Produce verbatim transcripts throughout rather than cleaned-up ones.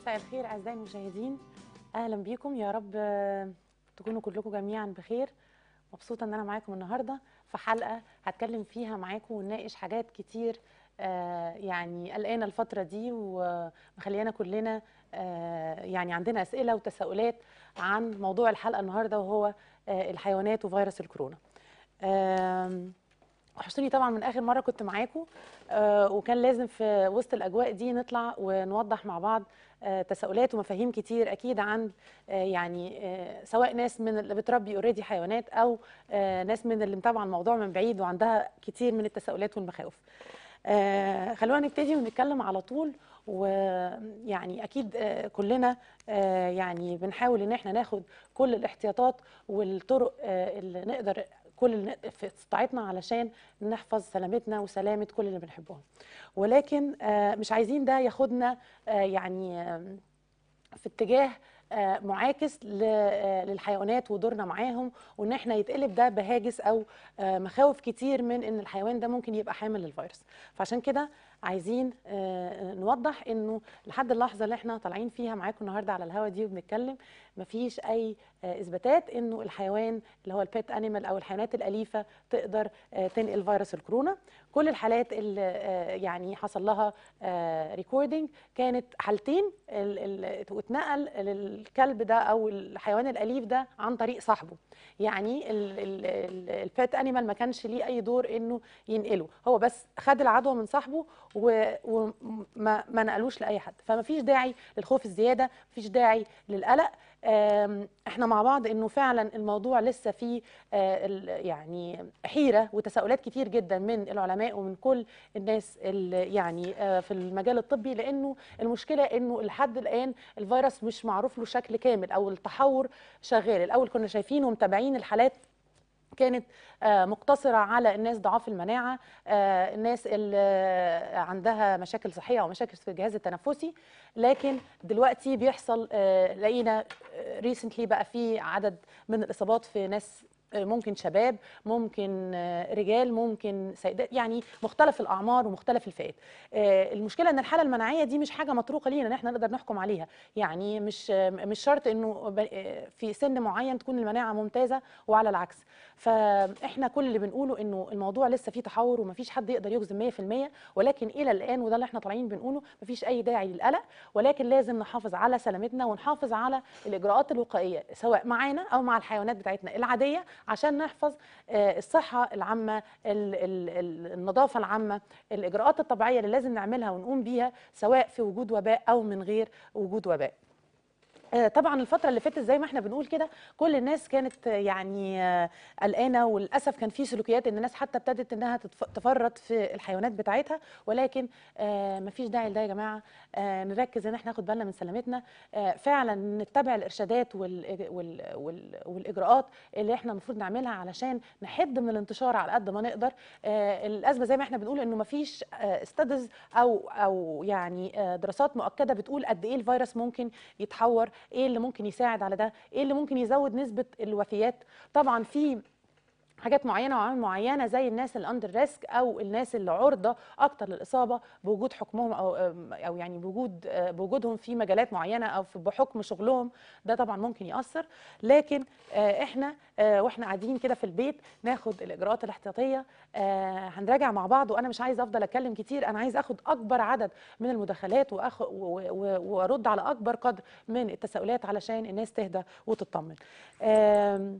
مساء الخير أعزائي المشاهدين، أهلا بيكم. يا رب تكونوا كلكم جميعا بخير. مبسوطة إن أنا معاكم النهاردة في حلقة هتكلم فيها معاكم ونناقش حاجات كتير آه يعني قلقانة الفترة دي ومخليانا كلنا آه يعني عندنا أسئلة وتساؤلات عن موضوع الحلقة النهاردة، وهو آه الحيوانات وفيروس الكورونا. آه وحشتوني طبعا من اخر مره كنت معاكم، آه وكان لازم في وسط الاجواء دي نطلع ونوضح مع بعض آه تساؤلات ومفاهيم كتير اكيد عن آه يعني آه سواء ناس من اللي بتربي اوريدي حيوانات او آه ناس من اللي متابعه الموضوع من بعيد وعندها كتير من التساؤلات والمخاوف. آه خلونا نبتدي ونتكلم على طول. ويعني اكيد آه كلنا آه يعني بنحاول ان احنا ناخد كل الاحتياطات والطرق آه اللي نقدر كل اللي في استطاعتنا علشان نحفظ سلامتنا وسلامة كل اللي بنحبهم. ولكن آه مش عايزين ده ياخدنا آه يعني آه في اتجاه آه، معاكس ل- آه، للحيوانات ودورنا معاهم، وان احنا يتقلب ده بهاجس او آه، مخاوف كتير من ان الحيوان ده ممكن يبقى حامل للفيروس. فعشان كده عايزين آه، نوضح انه لحد اللحظه اللي احنا طالعين فيها معاكم النهارده على الهوا دي وبنتكلم، مفيش اي آه، اثباتات انه الحيوان اللي هو البيت انيمال او الحيوانات الاليفه تقدر آه، تنقل فيروس الكورونا. كل الحالات اللي آه، يعني حصل لها ريكوردنج كانت حالتين، ال- ال- واتنقل للكلب ده او الحيوان الاليف ده عن طريق صاحبه. يعني البيت انيمال ما كانش ليه اي دور انه ينقله، هو بس خد العدوى من صاحبه و- وما ما نقلوش لاي حد. فما فيش داعي للخوف الزياده، ما فيش داعي للقلق. آم، احنا مع بعض انه فعلا الموضوع لسه فيه آه، ال- يعني حيره وتساؤلات كتير جدا من العلماء ومن كل الناس اللي يعني آه، في المجال الطبي، لانه المشكله انه لحد الان الفيروس مش معروف له شكل كامل او التحور شغال. الاول كنا شايفين ومتابعين الحالات كانت آه، مقتصرة على الناس ضعاف المناعة، آه، الناس اللي آه، عندها مشاكل صحية أو مشاكل في الجهاز التنفسي. لكن دلوقتي بيحصل آه، لقينا ريسنتلي بقى في عدد من الإصابات في ناس آه، ممكن شباب، ممكن آه، رجال، ممكن سيدات، يعني مختلف الأعمار ومختلف الفئات. آه، المشكلة إن الحالة المناعية دي مش حاجة مطروقة لينا إن احنا نقدر نحكم عليها. يعني مش آه، مش شرط إنه ب- آه، في سن معين تكون المناعة ممتازة وعلى العكس. فاحنا كل اللي بنقوله انه الموضوع لسه فيه تحور ومفيش حد يقدر يجزم مية في المية، ولكن الى الان وده اللي احنا طالعين بنقوله مفيش اي داعي للقلق. ولكن لازم نحافظ على سلامتنا ونحافظ على الاجراءات الوقائيه سواء معانا او مع الحيوانات بتاعتنا العاديه، عشان نحفظ آه، الصحه العامه، ال- ال- ال- النظافه العامه، الاجراءات الطبيعيه اللي لازم نعملها ونقوم بيها سواء في وجود وباء او من غير وجود وباء. آه، طبعا الفترة اللي فاتت زي ما احنا بنقول كده كل الناس كانت آه، يعني آه، قلقانة، وللأسف كان في سلوكيات ان الناس حتى ابتدت انها تتف- تفرط في الحيوانات بتاعتها. ولكن آه، مفيش داعي لده يا جماعة. آه، نركز ان احنا ناخد بالنا من سلامتنا، آه، فعلا نتبع الإرشادات وال وال وال والإجراءات اللي احنا المفروض نعملها علشان نحد من الانتشار على قد ما نقدر. آه، الأزمة زي ما احنا بنقول انه مفيش استادز او او يعني آه، دراسات مؤكدة بتقول قد ايه الفيروس ممكن يتحور، ايه اللي ممكن يساعد على ده، ايه اللي ممكن يزود نسبة الوفيات. طبعا في حاجات معينه وعوامل معينه زي الناس اللي اندر ريسك او الناس اللي عرضه اكتر للاصابه بوجود حكمهم او او يعني بوجود بوجودهم في مجالات معينه او في بحكم شغلهم، ده طبعا ممكن ياثر. لكن آه، احنا آه، واحنا قاعدين كده في البيت ناخد الاجراءات الاحتياطيه. آه، هنراجع مع بعض، وانا مش عايز افضل اتكلم كتير، انا عايز اخد اكبر عدد من المداخلات وأخ- و- و- وارد على اكبر قدر من التساؤلات علشان الناس تهدى وتطمن. آم،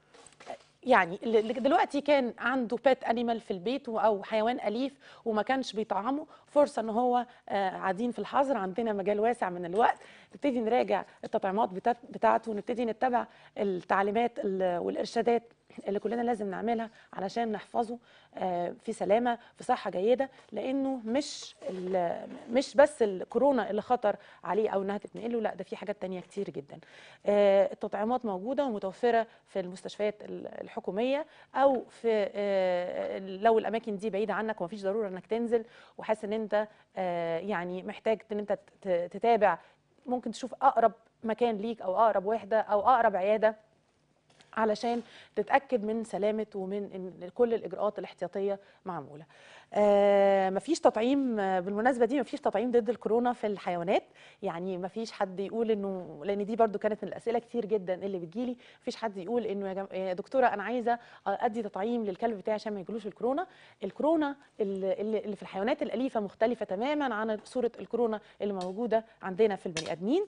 يعني اللي دلوقتي كان عنده بيت انيمال في البيت او حيوان اليف وما كانش بيطعمه، فرصه ان هو آه، قاعدين في الحظر، عندنا مجال واسع من الوقت نبتدي نراجع التطعيمات بتاعت- بتاعته، ونبتدي نتبع التعليمات ال- والارشادات اللي كلنا لازم نعملها علشان نحفظه آه، في سلامه في صحه جيده. لانه مش ال- مش بس الكورونا اللي خطر عليه او انها تتنقله، لا ده في حاجات تانية كتير جدا. آه، التطعيمات موجوده ومتوفره في المستشفيات الحكوميه او في آه، لو الاماكن دي بعيده عنك ومفيش ضروره انك تنزل وحاسس ان انت آه، يعني محتاج ان انت ت- تتابع، ممكن تشوف اقرب مكان ليك او اقرب وحده او اقرب عياده علشان تتاكد من سلامه ومن ان كل الاجراءات الاحتياطيه معموله. آه مفيش تطعيم، آه بالمناسبه دي مفيش تطعيم ضد الكورونا في الحيوانات. يعني مفيش حد يقول انه، لان دي برضو كانت من الاسئله كتير جدا اللي بتجيلي، مفيش حد يقول انه يا, جم... يا دكتوره انا عايزه ادي تطعيم للكلب بتاعي عشان ما يجيلوش الكورونا. الكورونا اللي, اللي في الحيوانات الاليفه مختلفه تماما عن صوره الكورونا اللي موجوده عندنا في البني ادمين.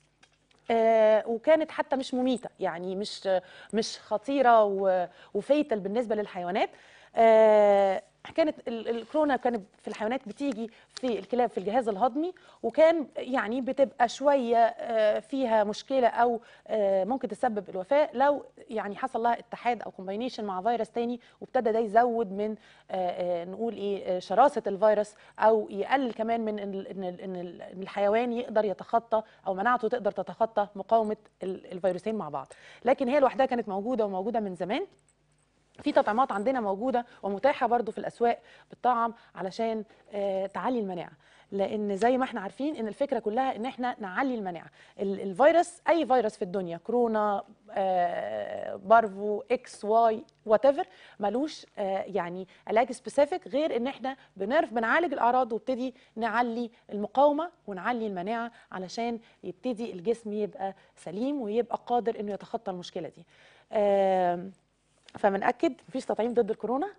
آه وكانت حتى مش مميته، يعني مش مش خطيره وفيتل بالنسبه للحيوانات. آه كانت الكورونا كانت في الحيوانات بتيجي في الكلاب في الجهاز الهضمي، وكان يعني بتبقى شويه آه فيها مشكله او آه ممكن تسبب الوفاه لو يعني حصل لها اتحاد او كومباينيشن مع فيروس تاني، وابتدى ده يزود من آه نقول ايه شراسه الفيروس، او يقلل كمان من ان ان الحيوان يقدر يتخطى او مناعته تقدر تتخطى مقاومه الفيروسين مع بعض. لكن هي لوحدها كانت موجوده وموجوده من زمان. في تطعيمات عندنا موجوده ومتاحه برضو في الاسواق بالطعم علشان آه تعلي المناعه، لان زي ما احنا عارفين ان الفكره كلها ان احنا نعلي المناعه. الفيروس، اي فيروس في الدنيا، كورونا، آه بارفو، اكس، واي، وات ايفر، ملوش آه يعني علاج سبيسيفيك غير ان احنا بنعرف بنعالج الاعراض وابتدي نعلي المقاومه ونعلي المناعه علشان يبتدي الجسم يبقى سليم ويبقى قادر انه يتخطى المشكله دي. آه فبنأكد مفيش تطعيم ضد الكورونا.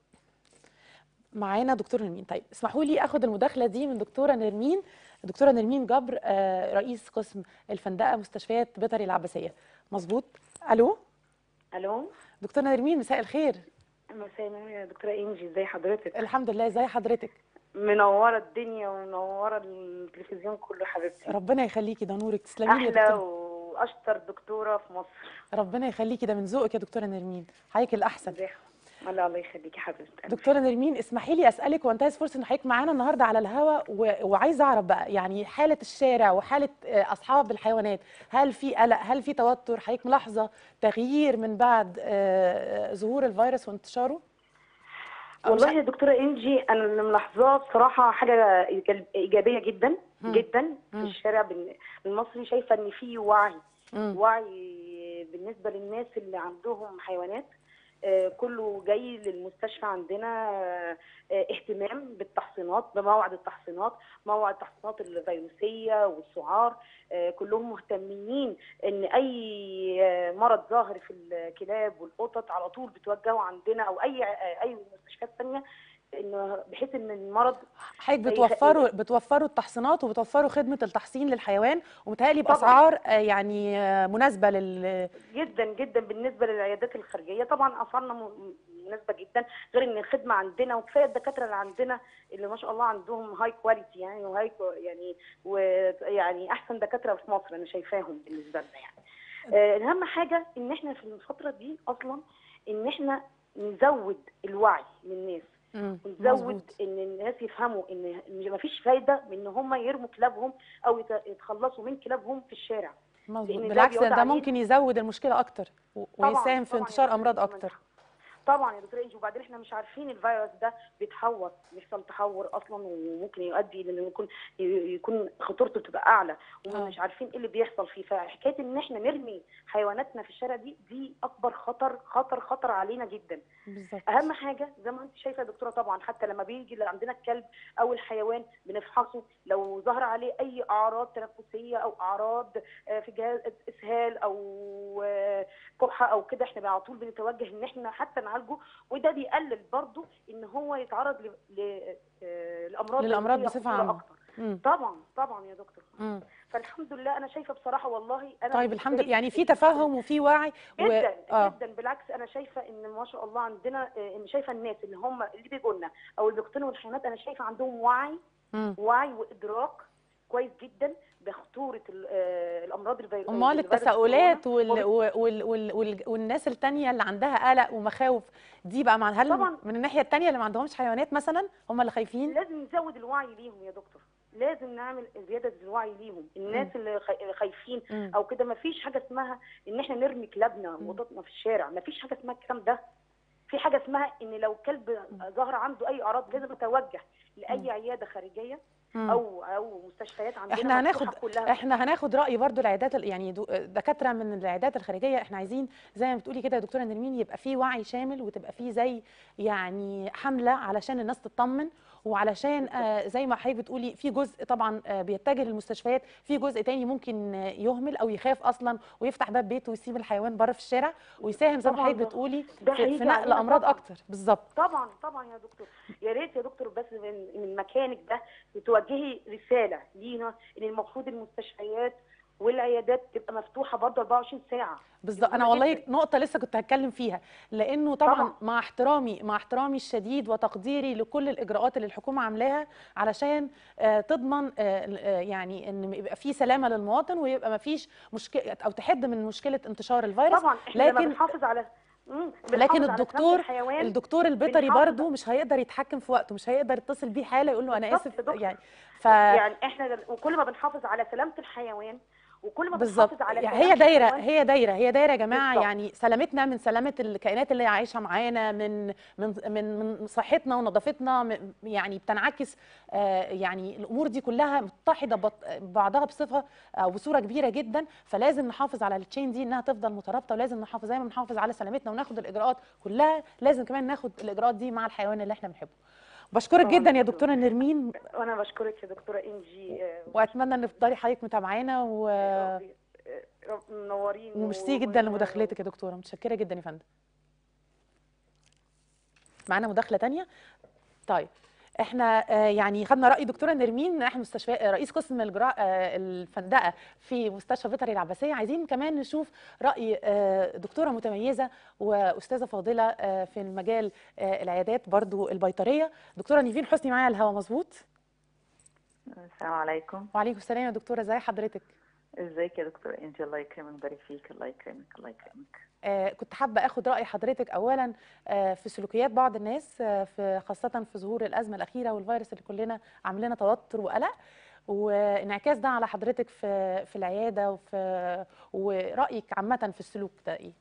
معانا دكتور نرمين. طيب اسمحوا لي اخد المداخله دي من دكتوره نرمين، دكتوره نرمين جبر، آه رئيس قسم الفندقه مستشفيات بيطري العباسيه. مظبوط؟ الو الو دكتوره نرمين، مساء الخير. مساء النور يا دكتوره انجي، ازي حضرتك؟ الحمد لله، ازي حضرتك؟ منوره الدنيا ومنوره التلفزيون كله حبيبتي. ربنا يخليكي، ده نورك، تسلمي لي يا احلى دكتوره. واشطر دكتوره في مصر. ربنا يخليكي، ده من ذوقك يا دكتوره نرمين، حضرتك الاحسن. الله الله يخليكي حبيبتي. دكتوره نرمين، اسمحي لي اسالك وانتهز فرصه ان حضرتك معانا النهارده على الهواء، وعايزه اعرف بقى يعني حاله الشارع وحاله اصحاب الحيوانات، هل في قلق، هل في توتر؟ حضرتك ملاحظه تغيير من بعد ظهور الفيروس وانتشاره؟ والله يا دكتوره انجي، انا اللي ملاحظاه بصراحه حاجه ايجابيه جدا م. جدا في م. الشارع المصري. شايفه ان في وعي م. وعي بالنسبه للناس اللي عندهم حيوانات. آه كله جاي للمستشفى عندنا، آه اهتمام بالتحصينات، بموعد التحصينات، موعد التحصينات الفيروسيه والسعار. آه كلهم مهتمين ان اي آه مرض ظاهر في الكلاب والقطط على طول بتوجهوا عندنا او اي آه اي مستشفيات ثانيه، انه بحيث ان المرض حضرتك بتوفروا بتوفروا التحصينات وبتوفروا خدمه التحصين للحيوان، ومتهيألي باسعار يعني مناسبه لل جدا جدا بالنسبه للعيادات الخارجيه. طبعا اسعارنا مناسبه جدا، غير ان الخدمه عندنا وكفايه الدكاتره اللي عندنا اللي ما شاء الله عندهم هاي كواليتي يعني وهاي يعني ويعني احسن دكاتره في مصر انا شايفاهم بالنسبه لنا يعني. آه اهم حاجه ان احنا في الفتره دي اصلا ان احنا نزود الوعي للناس، ونزود ان الناس يفهموا ان ما فيش فايده من ان هم يرموا كلابهم او يتخلصوا من كلابهم في الشارع. مظبوط، بالعكس ده, ده ممكن يزود المشكله اكتر ويساهم في انتشار امراض اكتر. طبعا يا دكتوره انجي، وبعدين احنا مش عارفين الفيروس ده بيتحور، بيحصل تحور اصلا وممكن يؤدي الى انه يكون يكون خطورته تبقى اعلى ومش عارفين ايه اللي بيحصل فيه. فحكايه ان احنا نرمي حيواناتنا في الشارع دي دي اكبر خطر خطر خطر علينا جدا. بالظبط. اهم حاجه زي ما انت شايفه يا دكتوره، طبعا حتى لما بيجي عندنا الكلب او الحيوان بنفحصه، لو ظهر عليه اي اعراض تنفسيه او اعراض في جهاز اسهال او كحه او كده، احنا على طول بنتوجه ان احنا حتى نعالجه، وده بيقلل برضه ان هو يتعرض للامراض للامراض بصفه عامه اكتر. مم. طبعا طبعا يا دكتور. مم. فالحمد لله انا شايفه بصراحه والله انا طيب الحمد لله يعني في تفهم وفي وعي و... جدا آه. جدا بالعكس انا شايفه ان ما شاء الله عندنا، ان شايفه الناس اللي هم اللي بيجوا لنا او اللي بيقتنوا الحيوانات انا شايفه عندهم وعي مم. وعي وادراك كويس جدا بخطوره الامراض الفيروسيه. امال التساؤلات وال... وال... وال... وال... والناس الثانيه اللي عندها قلق ومخاوف دي بقى، مع هل طبعا من الناحيه الثانيه اللي ما عندهمش حيوانات مثلا هم اللي خايفين؟ لازم نزود الوعي ليهم يا دكتور، لازم نعمل زياده الوعي ليهم. الناس م. اللي خايفين م. او كده ما فيش حاجه اسمها ان احنا نرمي كلابنا وقططنا في الشارع، ما فيش حاجه اسمها الكلام ده. في حاجه اسمها ان لو كلب ظهر عنده اي اعراض لازم اتوجه لاي عياده خارجيه مم. او او مستشفيات عندنا احنا هناخد مفتوحه كلها. احنا هناخد راي برضو العيادات ال- يعني دو- دكاتره من العيادات الخارجيه. احنا عايزين زي ما بتقولي كده يا دكتوره نرمين يبقى في وعي شامل، وتبقى في زي يعني حمله علشان الناس تطمن، وعلشان آه زي ما حضرتك بتقولي في جزء طبعا آه بيتجه للمستشفيات، في جزء تاني ممكن آه يهمل او يخاف اصلا ويفتح باب بيته ويسيب الحيوان بره في الشارع، ويساهم زي ما طبعا حضرتك ده بتقولي ده في, في هيجي نقل علينا امراض طبعا. اكتر. بالظبط. طبعا طبعا يا دكتور، يا ريت يا دكتور بس من من مكانك ده توجهي رساله لينا ان المفروض المستشفيات والعيادات تبقى مفتوحه برضه أربعة وعشرين ساعه. دي بالظبط. انا مهمه والله جدا. نقطه لسه كنت هتكلم فيها، لانه طبعا طبعا مع احترامي مع احترامي الشديد وتقديري لكل الاجراءات اللي الحكومه عاملاها علشان آه، تضمن آه، آه، يعني ان يبقى في سلامه للمواطن، ويبقى ما فيش مشكله او تحد من مشكله انتشار الفيروس. طبعا احنا لما لكن بنحافظ على مم، لكن بنحافظ على سلامه الدكتور الحيوان. الدكتور البيطري بنحافظ برضو مش هيقدر يتحكم في وقته، مش هيقدر يتصل بيه حاله يقول له انا بالظبط اسف يا دكتور. يعني. ف يعني احنا وكل ما بنحافظ على سلامه الحيوان وكل ما بالظبط. بنحافظ على يعني هي سلامه دايره الحيوان. هي دايره هي دايره يا جماعه، بالظبط يعني سلامتنا من سلامه الكائنات اللي عايشه معانا، من من من من صحتنا ونظافتنا، م- يعني بتنعكس آه، يعني الامور دي كلها متحده بط- ببعضها بصفه او بصوره كبيره جدا. فلازم نحافظ على التشين دي انها تفضل مترابطه، ولازم نحافظ زي ما بنحافظ على سلامتنا وناخد الاجراءات كلها، لازم كمان ناخد الاجراءات دي مع الحيوان اللي احنا بنحبه. بشكرك طبعا جدا يا يا دكتور. دكتوره نرمين، وانا بشكرك يا دكتوره انجي، آه، واتمنى ان تفضلي حضرتك متابعانا و... آه، آه، رب- منورين وميرسي و- جدا و- لمداخلتك يا دكتوره، متشكره جدا يا فندم. معانا مداخله تانية. طيب احنا آه، يعني خدنا راي دكتوره نرمين ناحيه مستشفى آه، رئيس قسم الجراحه آه، الفندقه في مستشفى بيطري العباسيه. عايزين كمان نشوف راي آه، دكتوره متميزه واستاذه فاضله آه، في المجال آه، العيادات برضو البيطريه، دكتوره نيفين حسني معايا على الهوا. مظبوط. السلام عليكم. وعليكم السلام يا دكتوره، ازي حضرتك؟ ازيك يا دكتور انجي؟ الله يكرمك ويبارك فيك. الله يكرمك الله يكرمك. آه، كنت حابة أخد رأي حضرتك أولا آه، في سلوكيات بعض الناس آه، في خاصة في ظهور الأزمة الأخيرة والفيروس اللي كلنا عاملنا توتر وقلق، وانعكاس ده على حضرتك في في العيادة، وفي ورأيك عامة في السلوك ده إيه؟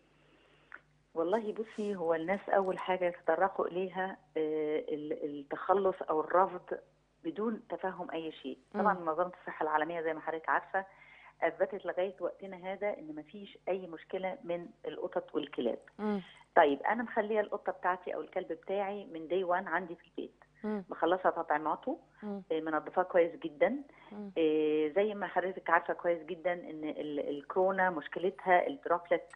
والله بصي، هو الناس اول حاجه يتطرقوا اليها آه، ال- التخلص او الرفض بدون تفهم اي شيء. طبعا مم. منظمه الصحه العالميه زي ما حضرتك عارفه اثبتت لغايه وقتنا هذا ان مفيش اي مشكله من القطط والكلاب. مم. طيب انا مخليه القطه بتاعتي او الكلب بتاعي من دي وان عندي في البيت، مم. مخلصه تطعيماته، مم. آه، منظفاه كويس جدا. مم. آه، زي ما حضرتك عارفه كويس جدا ان ال- الكورونا مشكلتها الدروبلت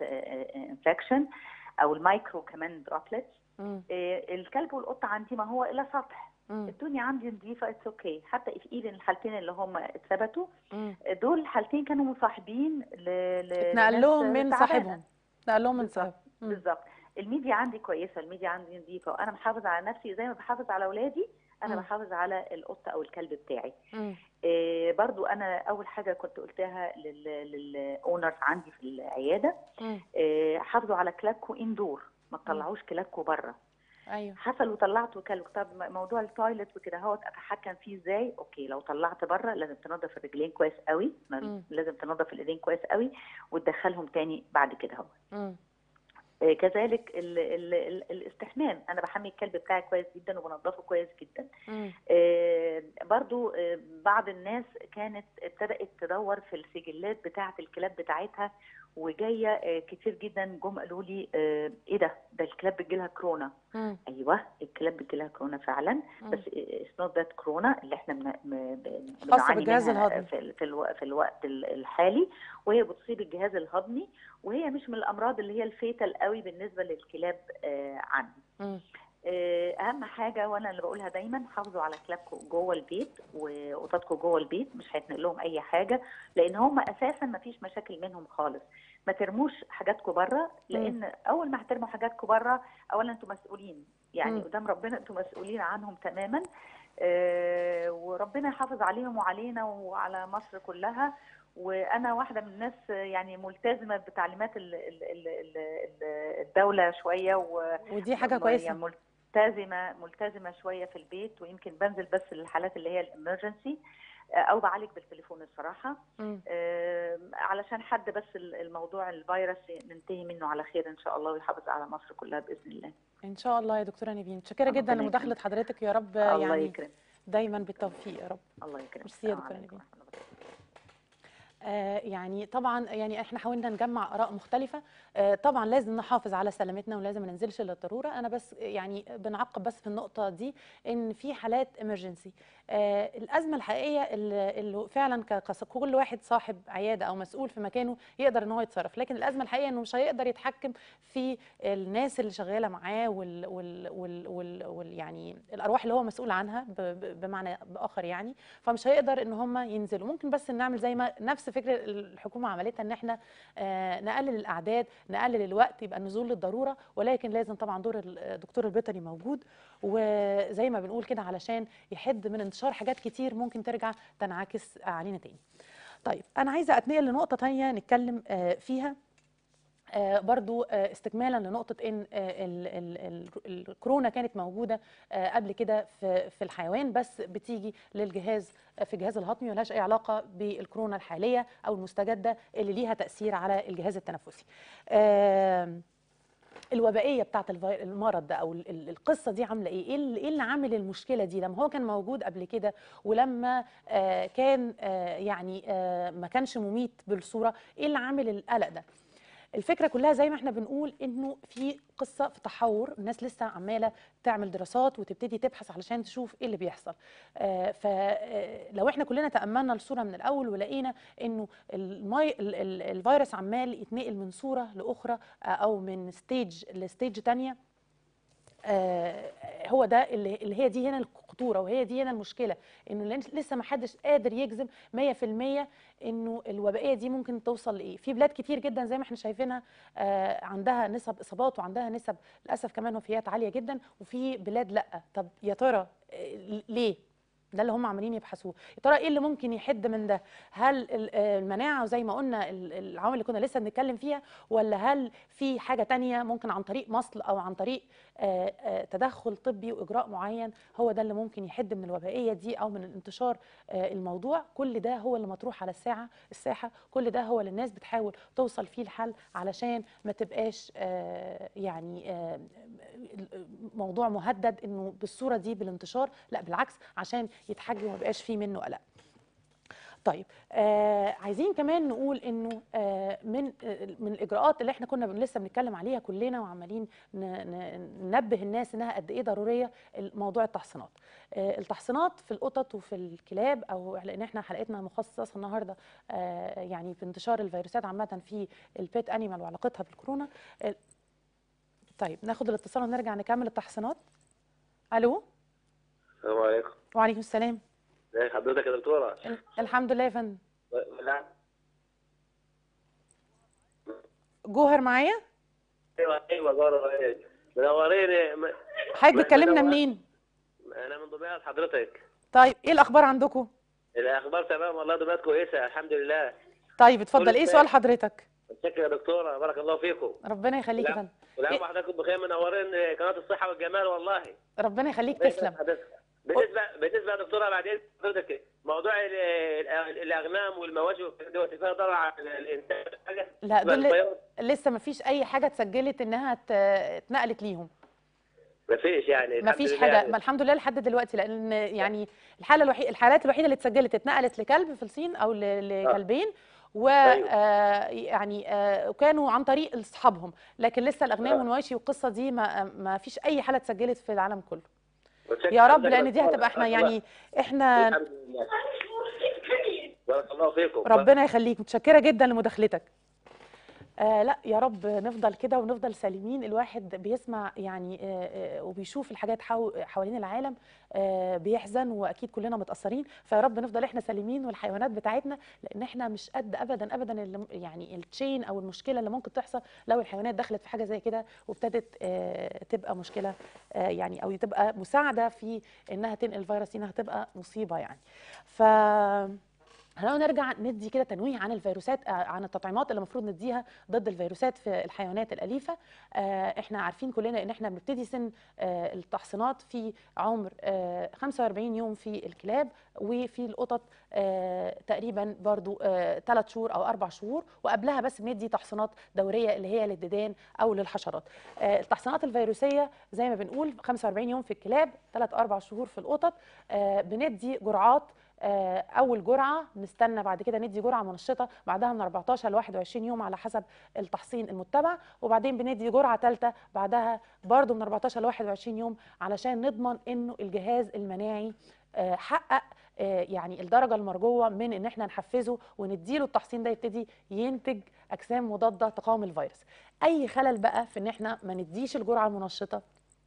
انفكشن او المايكرو كمان دروبلت. مم. الكلب والقطه عندي ما هو الا سطح، مم. الدنيا عندي نظيفه، اتس اوكي. حتى في ايد الحالتين اللي هم اتثبتوا مم. دول حالتين كانوا مصاحبين ل- ل- اتنقل لناس لهم من تعبانه. صاحبهم اتنقل لهم من بالظبط صاحبهم. مم. بالظبط. الميديا عندي كويسه، الميديا عندي نظيفه، وانا بحافظ على نفسي زي ما بحافظ على اولادي. انا مم. بحافظ على القطه او الكلب بتاعي. مم. إيه برضو انا اول حاجه كنت قلتها للاونرز عندي في العياده، مم. إيه حافظوا على كلابكم اندور، ما مم. تطلعوش كلابكم بره. أيوه. حصل وطلعت كلب، طب موضوع التويلت وكده هوت اتحكم فيه ازاي؟ اوكي، لو طلعت بره لازم تنظف الرجلين كويس قوي، مم. لازم تنظف الايدين كويس قوي وتدخلهم تاني بعد كده هوت. مم. آه، كذلك ال ال ال الاستحمام، انا بحمي الكلب بتاعي كويس جدا وبنضفه كويس جدا. مم. آه، برضو آه، بعض الناس كانت ابتدأت تدور في السجلات بتاعة الكلاب بتاعتها، وجايه آه، كتير جدا جم قالوا لي آه، ايه ده ده الكلاب بتجيلها كورونا. مم. ايوه الكلاب بتجيلها كورونا فعلا، مم. بس اتس نوت ذات كورونا اللي احنا بن- م- ب- خاصة بنعاني بالجهاز منها الهضمي. في ال- في الو- في الوقت ال- الحالي، وهي بتصيب الجهاز الهضمي، وهي مش من الامراض اللي هي الفيتال قوي بالنسبه للكلاب آه، عندي. مم. آه، اهم حاجه وانا اللي بقولها دايما، حافظوا على كلابكم جوه البيت وقططكم جوه البيت، مش هيتنقل لهم اي حاجه، لان هم اساسا ما فيش مشاكل منهم خالص. ما ترموش حاجاتكم بره، لان اول ما هترموا حاجاتكم بره اولا انتم مسؤولين، يعني مم. قدام ربنا انتم مسؤولين عنهم تماما. آه، وربنا يحافظ عليهم وعلينا وعلى مصر كلها. وانا واحده من الناس يعني ملتزمه بتعليمات ال- ال- ال- ال- ال- الدوله شويه، و ودي حاجة م- كويسة. يعني ملتزمه ملتزمه شويه في البيت، ويمكن بنزل بس للحالات اللي هي الامرجنسي او بعالج بالتليفون الصراحه. مم. آه، علشان حد بس الموضوع الفيروس ننتهي منه على خير ان شاء الله، ويحافظ على مصر كلها باذن الله. ان شاء الله يا دكتوره نيفين، متشكره جدا ربنا لمداخله يكرمك. حضرتك، يا رب الله يعني يكرم. دايما بالتوفيق يا رب. الله يكرمك. ميرسي يا السلام دكتوره عليكم نيفين. ورحمة الله. آه يعني طبعا يعني احنا حاولنا نجمع اراء مختلفه. آه طبعا لازم نحافظ على سلامتنا ولازم ما ننزلش للضروره. انا بس يعني بنعقب بس في النقطه دي ان في حالات امرجنسي. آه الازمه الحقيقيه اللي اللي فعلا كقص- كل واحد صاحب عياده او مسؤول في مكانه يقدر ان هو يتصرف، لكن الازمه الحقيقيه انه مش هيقدر يتحكم في الناس اللي شغاله معاه وال وال وال وال وال يعني الارواح اللي هو مسؤول عنها ب- ب- بمعنى باخر يعني. فمش هيقدر ان هم ينزلوا. ممكن بس نعمل زي ما نفس فكره الحكومه عملتها، ان احنا آه نقلل الاعداد، نقلل الوقت، يبقى النزول للضروره، ولكن لازم طبعا دور الدكتور البيطري موجود، وزي ما بنقول كده علشان يحد من انتشار حاجات كتير ممكن ترجع تنعكس علينا تاني. طيب انا عايزه اتنقل لنقطه تانية نتكلم آه فيها. آه برضو آه استكمالا لنقطة ان آه ال ال ال الكورونا كانت موجودة آه قبل كده في في الحيوان، بس بتيجي للجهاز آه في الجهاز الهضمي، ملهاش اي علاقة بالكورونا الحالية او المستجدة اللي ليها تأثير على الجهاز التنفسي. آه الوبائيه بتاعت الفي- المرض ده او ال- ال- القصه دي عامله ايه؟ ايه اللي إيه اللي عامل المشكله دي لما هو كان موجود قبل كده، ولما آه كان آه يعني آه ما كانش مميت بالصوره؟ ايه اللي عامل القلق ده؟ الفكره كلها زي ما احنا بنقول انه في قصه في تحور، الناس لسه عماله تعمل دراسات وتبتدي تبحث علشان تشوف ايه اللي بيحصل. آه فلو احنا كلنا تاملنا الصوره من الاول ولقينا انه المي ال- ال- الفيروس عمال يتنقل من صوره لاخرى آه او من ستيج لستيج تانية، آه، هو ده اللي اللي هي دي هنا الخطوره، وهي دي هنا المشكله، انه لن- لسه ما حدش قادر يجزم مية في المية انه الوبائيه دي ممكن توصل لايه. في بلاد كتير جدا زي ما احنا شايفينها آه، عندها نسب اصابات وعندها نسب للاسف كمان وفيات عاليه جدا، وفي بلاد لا. طب يا ترى آه، ليه؟ ده اللي هم عمالين يبحثوه. يا ترى ايه اللي ممكن يحد من ده؟ هل ال- آه، المناعه وزي ما قلنا ال- العوامل اللي كنا لسه بنتكلم فيها، ولا هل في حاجه تانية ممكن عن طريق مصل او عن طريق آه، آه، تدخل طبي واجراء معين هو ده اللي ممكن يحد من الوبائيه دي او من انتشار آه، الموضوع؟ كل ده هو اللي مطروح على الساعه الساحه، كل ده هو اللي الناس بتحاول توصل فيه الحل علشان ما تبقاش آه، يعني آه، موضوع مهدد انه بالصوره دي بالانتشار، لا بالعكس عشان يتحجم وما يبقاش فيه منه قلق. طيب آه عايزين كمان نقول انه آه من آه من الاجراءات اللي احنا كنا بن- لسه بنتكلم عليها كلنا وعمالين ن- ن- ننبه الناس انها قد ايه ضروريه، موضوع التحصينات. آه التحصينات في القطط وفي الكلاب، او لان احنا حلقتنا مخصصه النهارده آه يعني في انتشار الفيروسات عامه في البيت انيمال وعلاقتها بالكورونا. آه طيب ناخد الاتصال ونرجع نكمل التحصينات. الو. السلام عليكم. وعليكم السلام. ازي حضرتك يا دكتورة؟ ال- الحمد لله يا فندم. لا. جوهر معايا. ايوه ايوه جارة ايه منوريني م- حضرتك م- بتكلمنا منور- منين؟ انا من دمياط حضرتك. طيب ايه الاخبار عندكم؟ الاخبار تمام والله، دمياط كويسه الحمد لله. طيب اتفضل، كل ايه خير. سؤال حضرتك؟ شكرا يا دكتوره، بارك الله فيكم. ربنا يخليك يا لا. فندم. والعام إيه؟ حضرتك بخير، منورين قناه الصحه والجمال والله. ربنا يخليك الله يسعد تسلم. حضرتك. بالنسبه بالنسبه يا دكتوره بعدين حضرتك موضوع ال- ال- الاغنام والمواشي والكلام دوت فيها ضرر على الانسان حاجه؟ لا دول الفيروس؟ لسه ما فيش اي حاجه اتسجلت انها ت- اتنقلت ليهم. مفيش يعني ما الحمد فيش لله حاجه، يعني. ما الحمد لله لحد دلوقتي، لان يعني الحاله الوحيده الحالات الوحيده اللي اتسجلت اتنقلت لكلب في الصين او ل- لكلبين، و أيوة. آه، يعني آه، وكانوا عن طريق اصحابهم، لكن لسه الاغنام آه. والمواشي والقصه دي ما ما فيش اي حاله اتسجلت في العالم كله. وتشكر يا رب، حضرتك لان دي دكتورة. هتبقى احنا بارك يعني الله. احنا الحمد لله. بارك الله فيكم. ربنا يخليك، متشكره جدا لمداخلتك. آه لا يا رب نفضل كده ونفضل سالمين. الواحد بيسمع يعني آه آه وبيشوف الحاجات حو حوالين العالم آه بيحزن، واكيد كلنا متاثرين. فيا رب نفضل احنا سالمين والحيوانات بتاعتنا، لان احنا مش قد ابدا ابدا اللي يعني التشين او المشكله اللي ممكن تحصل لو الحيوانات دخلت في حاجه زي كده وابتدت آه تبقى مشكله آه يعني او تبقى مساعده في انها تنقل الفيروس، انها تبقى مصيبه يعني. ف خلينا نرجع ندي كده تنويه عن الفيروسات، عن التطعيمات اللي المفروض نديها ضد الفيروسات في الحيوانات الأليفة. احنا عارفين كلنا ان احنا بنبتدي سن التحصينات في عمر خمسة وأربعين يوم في الكلاب، وفي القطط تقريبا برضو ثلاث شهور او اربع شهور، وقبلها بس بندي تحصينات دوريه اللي هي للديدان او للحشرات. التحصينات الفيروسيه زي ما بنقول خمسة وأربعين يوم في الكلاب، ثلاث اربع شهور في القطط. بندي جرعات، اول جرعه نستنى بعد كده ندي جرعه منشطه بعدها من أربعتاشر ل واحد وعشرين يوم على حسب التحصين المتبع، وبعدين بندي جرعه ثالثه بعدها برضو من أربعتاشر ل واحد وعشرين يوم علشان نضمن انه الجهاز المناعي حقق يعني الدرجه المرجوه من ان احنا نحفزه ونديله التحصين ده يبتدي ينتج اجسام مضاده تقاوم الفيروس. اي خلل بقى في ان احنا ما نديش الجرعه المنشطه،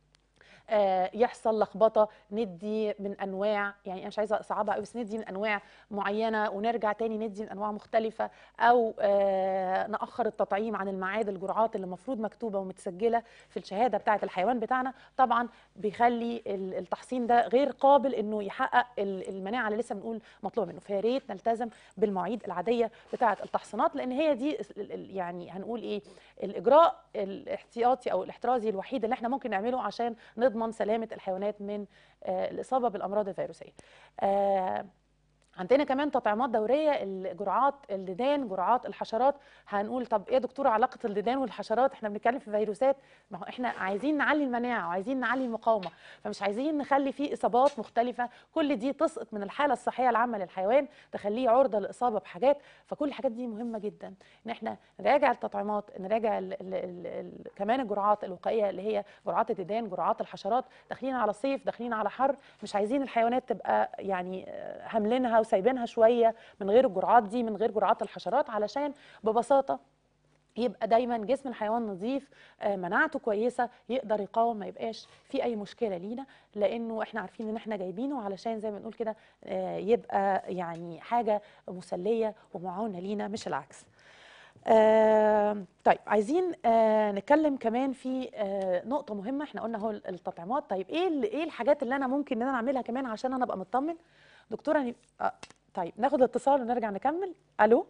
يحصل لخبطه، ندي من انواع، يعني انا مش عايزه اصعبها قوي بس ندي من انواع معينه ونرجع تاني ندي من انواع مختلفه، او ناخر التطعيم عن الميعاد الجرعات اللي المفروض مكتوبه ومتسجله في الشهاده بتاعه الحيوان بتاعنا، طبعا بيخلي التحصين ده غير قابل انه يحقق المناعه اللي لسه بنقول مطلوبه منه. فيا ريت نلتزم بالمواعيد العاديه بتاعه التحصينات، لان هي دي يعني هنقول ايه الاجراء الاحتياطي او الاحترازي الوحيد اللي احنا ممكن نعمله عشان نضمن سلامة الحيوانات من آه الإصابة بالأمراض الفيروسية. آه عندنا كمان تطعيمات دورية، الجرعات الديدان، جرعات الحشرات. هنقول طب ايه يا دكتورة علاقة الديدان والحشرات؟ احنا بنتكلم في فيروسات، ما هو احنا عايزين نعلي المناعة وعايزين نعلي المقاومة، فمش عايزين نخلي فيه إصابات مختلفة كل دي تسقط من الحالة الصحية العامة للحيوان تخليه عرضة للإصابة بحاجات. فكل الحاجات دي مهمة جدا ان احنا نراجع التطعيمات، نراجع ال ال ال ال كمان الجرعات الوقائية اللي هي جرعات الديدان، جرعات الحشرات. داخلين على صيف، داخلين على حر، مش عايزين الحيوانات تبقى يعني هاملينها وسايبينها شويه من غير الجرعات دي، من غير جرعات الحشرات، علشان ببساطه يبقى دايما جسم الحيوان نظيف، مناعته كويسه، يقدر يقاوم، ما يبقاش في اي مشكله لينا، لانه احنا عارفين ان احنا جايبينه علشان زي ما بنقول كده يبقى يعني حاجه مسليه ومعاونه لينا مش العكس. آه طيب عايزين آه نتكلم كمان في آه نقطه مهمه. احنا قلنا اهو التطعيمات، طيب ايه ايه الحاجات اللي انا ممكن ان انا اعملها كمان عشان انا ابقى مطمن دكتوره؟ آه طيب ناخد الاتصال ونرجع نكمل. الو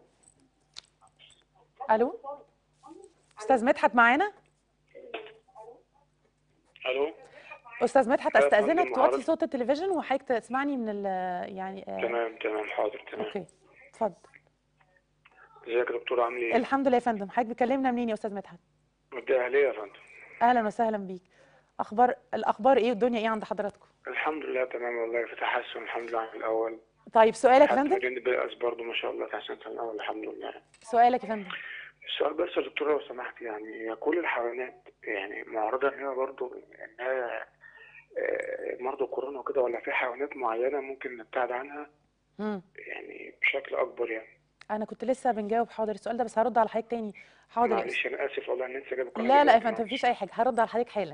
الو استاذ مدحت معانا؟ الو استاذ مدحت استاذنك توطي صوت التلفزيون وحضرتك تسمعني من ال يعني آه تمام تمام حاضر تمام. اوكي اتفضل. ازيك يا دكتور عامل ايه؟ الحمد لله يا فندم. حضرتك بتكلمنا منين يا استاذ مدحت؟ من الدقهلية يا فندم. اهلا وسهلا بيك. اخبار الاخبار ايه والدنيا ايه عند حضراتكم؟ الحمد لله تمام والله، في تحسن الحمد لله عن الاول. طيب سؤالك يا فندم؟ حتى بيأس برضه ما شاء الله تحسن عن الاول الحمد لله. سؤالك يا فندم؟ السؤال بس يا دكتور لو سمحت، يعني كل الحيوانات يعني معرضة هنا برضه انها مرضى كورونا وكده، ولا في حيوانات معينة ممكن نبتعد عنها؟ امم يعني بشكل اكبر يعني. انا كنت لسه بنجاوب حاضر السؤال ده بس هرد على حضرتك تاني. حاضر. معلش انا اسف والله ان انت جايبك. لا لا يا فندم مفيش اي حاجه، هرد على حضرتك حالا.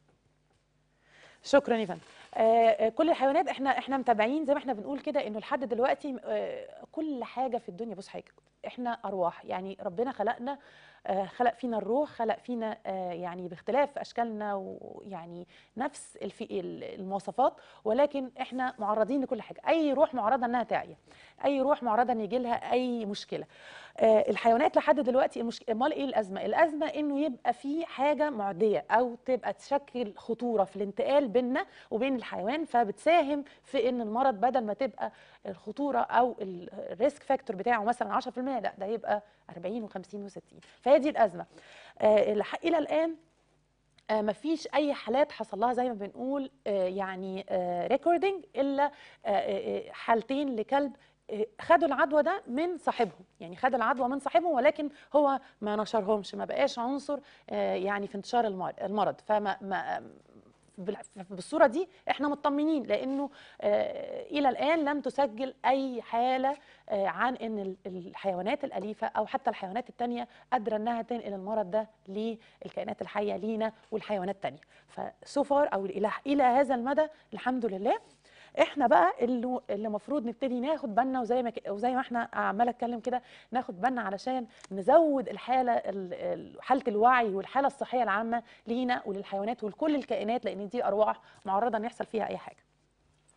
شكرا يا فندم. آه كل الحيوانات احنا احنا متابعين زي ما احنا بنقول كده انه لحد دلوقتي آه كل حاجه في الدنيا. بص حضرتك احنا ارواح، يعني ربنا خلقنا آه خلق فينا الروح، خلق فينا آه يعني باختلاف اشكالنا ويعني نفس المواصفات، ولكن احنا معرضين لكل حاجه. اي روح معرضه انها تعيا، اي روح معرضه ان يجي لها اي مشكله. آه الحيوانات لحد دلوقتي المشكله امال ايه الازمه؟ الازمه انه يبقى في حاجه معديه او تبقى تشكل خطوره في الانتقال بيننا وبين الحيوان، فبتساهم في ان المرض بدل ما تبقى الخطوره او الريسك فاكتور بتاعه مثلا عشرة في المية، لا ده يبقى أربعين وخمسين وستين. فهي دي الازمه. آه الى الان آه مفيش اي حالات حصل لها زي ما بنقول آه يعني ريكوردنج آه الا آه حالتين لكلب خدوا العدوى ده من صاحبهم، يعني خد العدوى من صاحبهم ولكن هو ما نشرهمش، ما بقاش عنصر يعني في انتشار المرض. فما ما بالصوره دي احنا مطمنين، لانه الى الان لم تسجل اي حاله عن ان الحيوانات الاليفه او حتى الحيوانات الثانيه قادره انها تنقل المرض ده للكائنات الحيه لينا والحيوانات الثانيه. فسوفار او الى الى هذا المدى الحمد لله. احنا بقى اللي اللي المفروض نبتدي ناخد بالنا، وزي ما وزي ما احنا عماله اتكلم كده ناخد بالنا علشان نزود الحاله حاله الوعي والحاله الصحيه العامه لينا وللحيوانات ولكل الكائنات، لان دي ارواح معرضه ان يحصل فيها اي حاجه.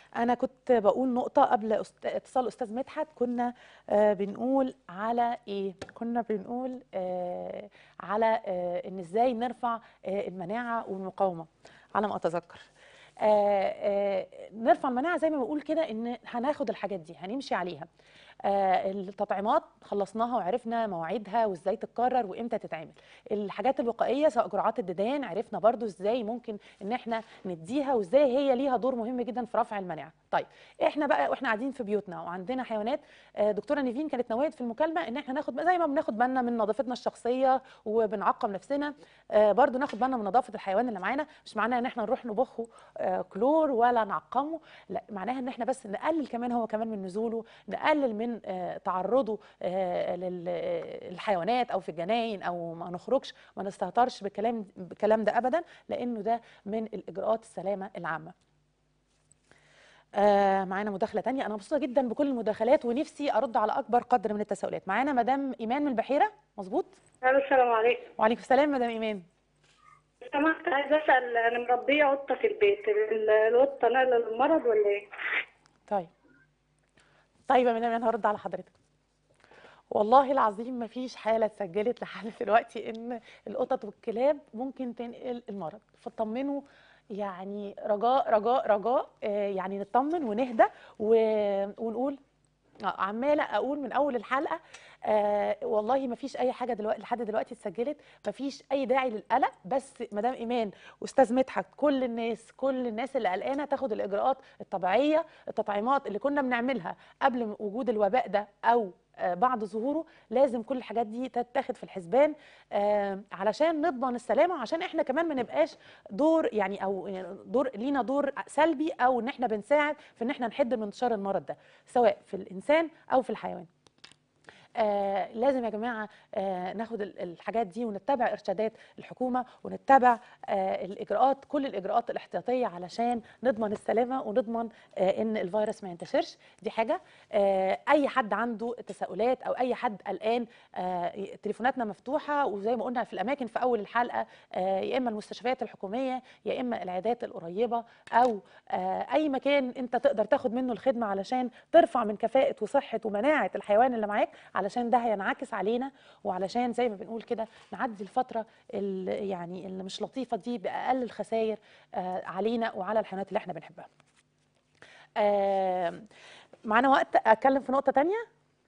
انا كنت بقول نقطه قبل أست- اتصال استاذ مدحت، كنا آه بنقول على ايه؟ كنا بنقول آه على آه ان ازاي نرفع آه المناعه والمقاومه على ما اتذكر. آه آه نرفع المناعه زي ما بقول كده، ان هناخد الحاجات دي هنمشي عليها. آه التطعيمات خلصناها وعرفنا مواعيدها وازاي تتكرر وامتى تتعمل. الحاجات الوقائيه سواء جرعات الديدان عرفنا برضو ازاي ممكن ان احنا نديها، وازاي هي ليها دور مهم جدا في رفع المناعه. طيب احنا بقى واحنا قاعدين في بيوتنا وعندنا حيوانات، آه دكتوره نيفين كانت نوعت في المكالمه ان احنا ناخد زي ما بناخد بالنا من نظافتنا الشخصيه وبنعقم نفسنا، آه برضو ناخد بالنا من نظافه الحيوان اللي معانا. مش معناها ان احنا نروح نبخه آه كلور ولا نعقمه، لا، معناها ان احنا بس نقلل كمان هو كمان من نزوله، نقلل من آه تعرضه آه للحيوانات او في الجناين، او ما نخرجش ما نستهترش بالكلام بالكلام ده ابدا، لانه ده من الاجراءات السلامه العامه. آه معانا مداخله تانية. انا مبسوطه جدا بكل المداخلات ونفسي ارد على اكبر قدر من التساؤلات. معانا مدام ايمان من البحيره، مظبوط؟ السلام عليكم. وعليكم السلام مدام ايمان. سمحت، عايزه اسال، انا مربيه قطه في البيت، ال- القطه نقله للمرض ولا ايه؟ طيب طيب يا مدام انا هرد على حضرتك. والله العظيم ما فيش حاله اتسجلت لحد دلوقتي ان القطط والكلاب ممكن تنقل المرض، فطمنوا يعني، رجاء رجاء رجاء آه يعني نطمن ونهدى ونقول آه، عماله اقول من اول الحلقه آه والله ما فيش اي حاجه دلوقتي لحد دلوقتي اتسجلت، ما فيش اي داعي للقلق. بس مدام ايمان واستاذ مدحت، كل الناس كل الناس اللي قلقانه تاخد الاجراءات الطبيعيه. التطعيمات اللي كنا بنعملها قبل وجود الوباء ده او آه بعد ظهوره، لازم كل الحاجات دي تتاخد في الحسبان آه علشان نضمن السلامه، وعشان احنا كمان ما نبقاش دور يعني او دور لينا دور سلبي، او ان احنا بنساعد في ان احنا نحد من انتشار المرض ده سواء في الانسان او في الحيوان. آه لازم يا جماعه آه ناخد الحاجات دي ونتبع ارشادات الحكومه، ونتبع آه الاجراءات كل الاجراءات الاحتياطيه علشان نضمن السلامه ونضمن آه ان الفيروس ما ينتشرش. دي حاجه. آه اي حد عنده تساؤلات او اي حد قلقان، آه تليفوناتنا مفتوحه، وزي ما قلنا في الاماكن في اول الحلقه، آه يا اما المستشفيات الحكوميه يا اما العيادات القريبه، او آه اي مكان انت تقدر تاخد منه الخدمه علشان ترفع من كفاءه وصحه ومناعه الحيوان اللي معاك، علشان ده هينعكس علينا، وعلشان زي ما بنقول كده نعدي الفتره اللي يعني اللي مش لطيفه دي باقل الخسائر آه علينا وعلى الحيوانات اللي احنا بنحبها. آه معانا وقت اتكلم في نقطه تانية؟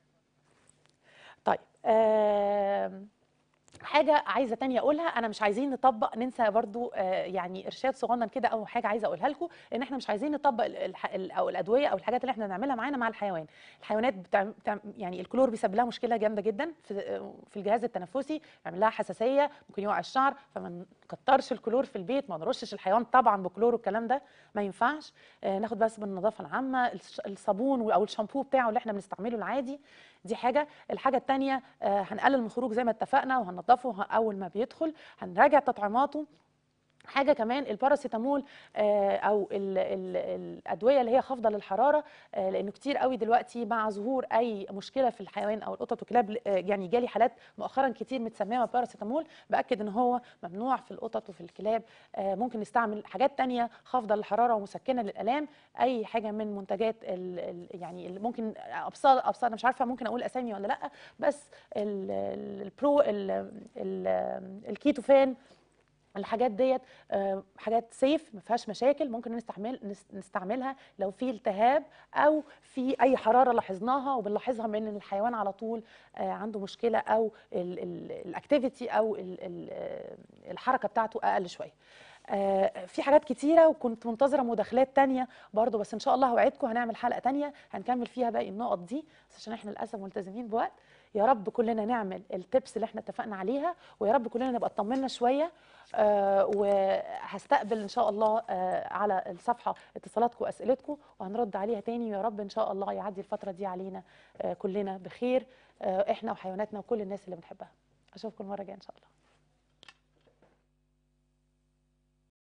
طيب آه حاجه عايزه تانية اقولها، انا مش عايزين نطبق ننسى برضو آه يعني ارشاد صغنن كده، او حاجه عايزه اقولها لكم، ان احنا مش عايزين نطبق الح... او الادويه او الحاجات اللي احنا بنعملها معانا مع الحيوان. الحيوانات بتعم... بتعم... يعني الكلور بيسبب لها مشكله جامده جدا في في الجهاز التنفسي، بيعمل لها حساسيه، ممكن يوقع الشعر، فما نكترش الكلور في البيت، ما نرشش الحيوان طبعا بكلور والكلام ده ما ينفعش. آه ناخد بس بالنظافه العامه، الصابون او الشامبو بتاعه اللي احنا بنستعمله العادي. دي حاجه. الحاجه الثانيه آه هنقلل من الخروج زي ما اتفقنا، وهننضفه اول ما بيدخل، هنراجع تطعيماته. حاجه كمان الباراسيتامول آه او ال ال الادويه اللي هي خافضه للحراره، آه لانه كتير قوي دلوقتي مع ظهور اي مشكله في الحيوان او القطط والكلاب، آه يعني جالي حالات مؤخرا كتير متسميه باراسيتامول، باكد ان هو ممنوع في القطط وفي الكلاب. آه ممكن نستعمل حاجات تانية خافضه للحراره ومسكنه للالام، اي حاجه من منتجات ال ال يعني اللي ممكن ابسط ابسط انا مش عارفه ممكن اقول اسامي ولا لا، بس ال البرو الكيتوفان، الحاجات ديت حاجات سيف ما فيهاش مشاكل، ممكن نستعمل نستعملها لو في التهاب او في اي حراره لاحظناها، وبنلاحظها من الحيوان على طول عنده مشكله، او الاكتيفيتي او ال ال الحركه بتاعته اقل شويه. آه في حاجات كتيره، وكنت منتظره مداخلات تانية برضو، بس ان شاء الله هوعدكم هنعمل حلقه تانية هنكمل فيها باقي النقط دي، بس عشان احنا للاسف ملتزمين بوقت. يا رب كلنا نعمل التبس اللي احنا اتفقنا عليها، ويا رب كلنا نبقى اطمنا شويه. آه وهستقبل ان شاء الله آه على الصفحه اتصالاتكم واسئلتكم، وهنرد عليها تاني. ويا رب ان شاء الله يعدي الفتره دي علينا آه كلنا بخير، آه احنا وحيواناتنا وكل الناس اللي بنحبها. اشوفكم المره الجايه ان شاء الله.